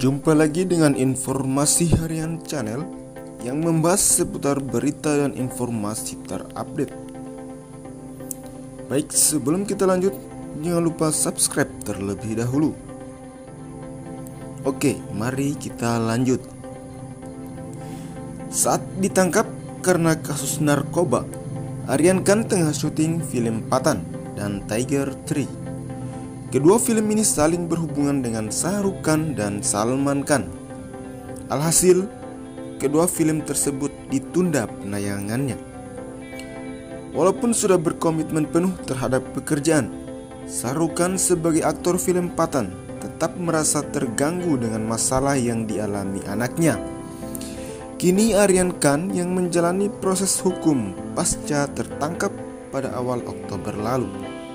Jumpa lagi dengan informasi harian channel yang membahas seputar berita dan informasi terupdate. Baik, sebelum kita lanjut, jangan lupa subscribe terlebih dahulu. Oke, mari kita lanjut. Saat ditangkap karena kasus narkoba, Aryan Khan tengah syuting film Pathan dan Tiger 3. Kedua film ini saling berhubungan dengan Shah Rukh Khan dan Salman Khan. Alhasil, kedua film tersebut ditunda penayangannya. Walaupun sudah berkomitmen penuh terhadap pekerjaan, Shah Rukh Khan sebagai aktor film Pathan tetap merasa terganggu dengan masalah yang dialami anaknya. Kini Aryan Khan yang menjalani proses hukum pasca tertangkap pada awal Oktober lalu.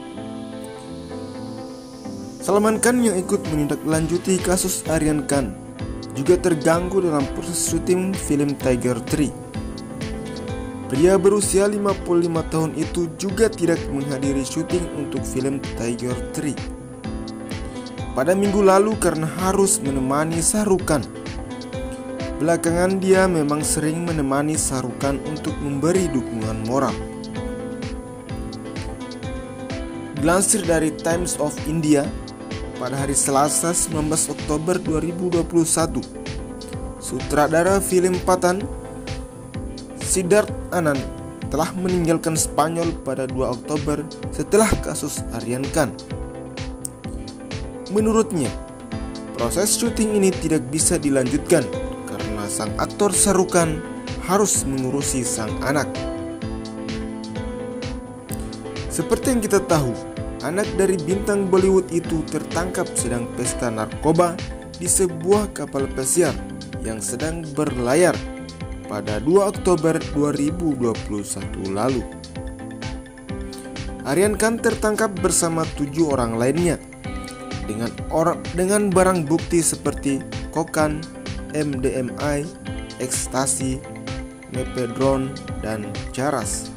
Salman Khan yang ikut menindaklanjuti kasus Aryan Khan juga terganggu dalam proses syuting film Tiger 3. Pria berusia 55 tahun itu juga tidak menghadiri syuting untuk film Tiger 3 pada minggu lalu karena harus menemani Shah Rukh Khan. Belakangan dia memang sering menemani Shah Rukh Khan untuk memberi dukungan moral. Dilansir dari Times of India, pada hari Selasa 19 Oktober 2021, sutradara film Pathan, Siddharth Anand, telah meninggalkan Spanyol pada 2 Oktober setelah kasus Aryan Khan. Menurutnya, proses syuting ini tidak bisa dilanjutkan karena sang aktor Shah Rukh Khan harus mengurusi sang anak. Seperti yang kita tahu, anak dari bintang Bollywood itu tertangkap sedang pesta narkoba di sebuah kapal pesiar yang sedang berlayar pada 2 Oktober 2021 lalu. Aryan Khan tertangkap bersama 7 orang lainnya dengan barang bukti seperti kokain, MDMA, ekstasi, mepedron, dan charas.